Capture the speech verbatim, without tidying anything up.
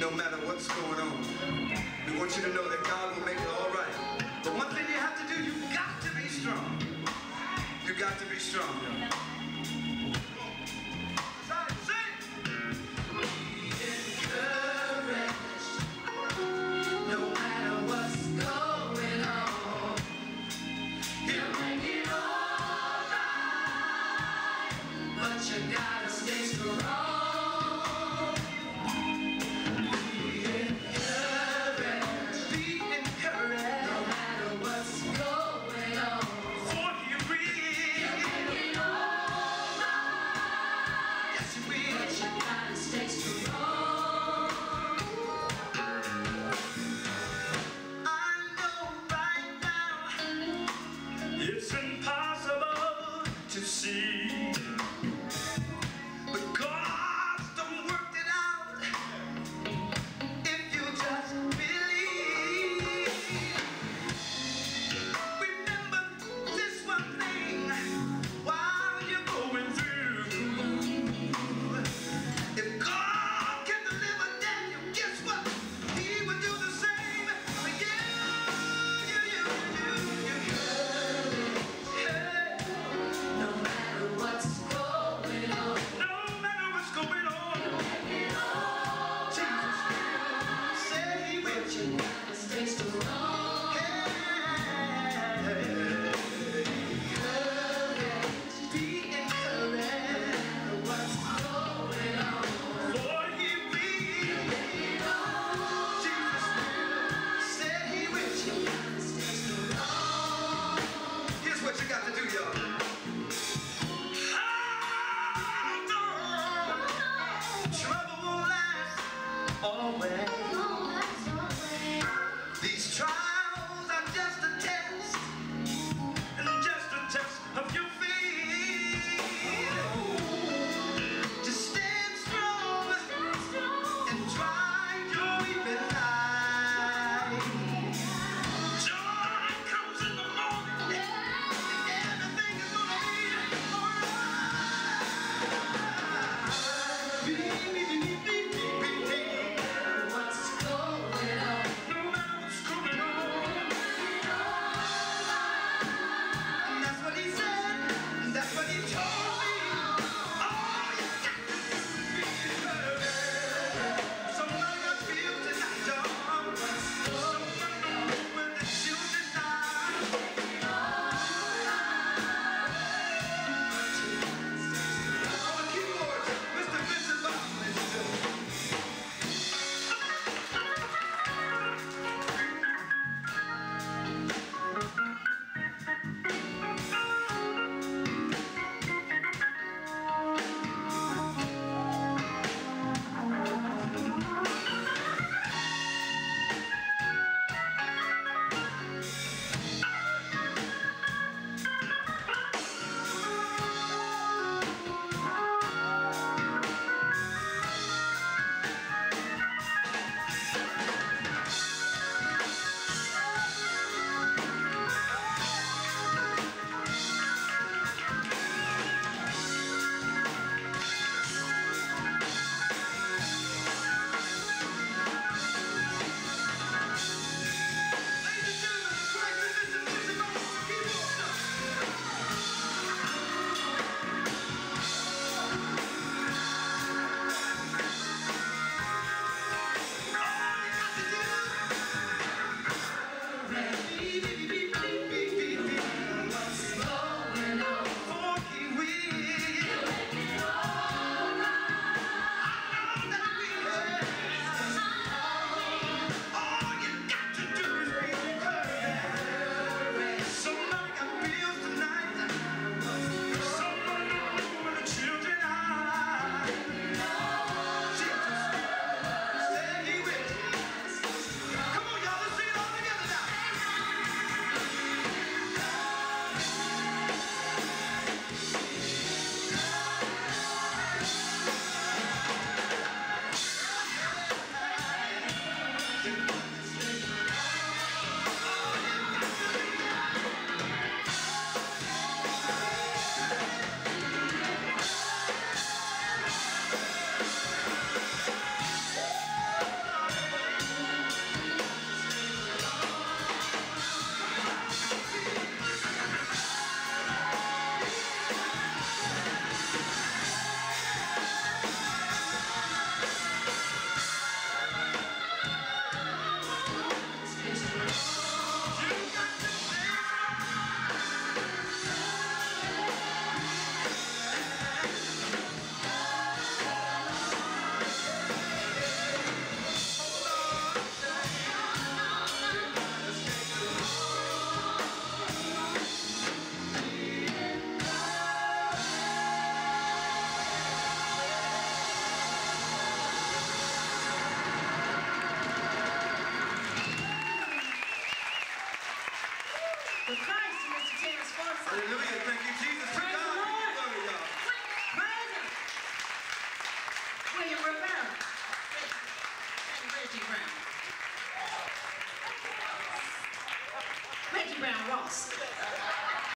no matter what's going on. We want you to know that God will make it all right. But one thing you have to do, you've got to be strong. You got to be strong. It's impossible to see, but God don't work it out if you just believe. Remember this one thing while you're going through. If God can deliver Daniel, guess what? He would do the same for you. Always. These trials are just a test, and just a test of your faith. Just stand strong and try your even life. Joy comes in the morning, and everything is gonna be alright. Be, be, be, be, be, be, be. Reggie Brown. Reggie Brown Ross.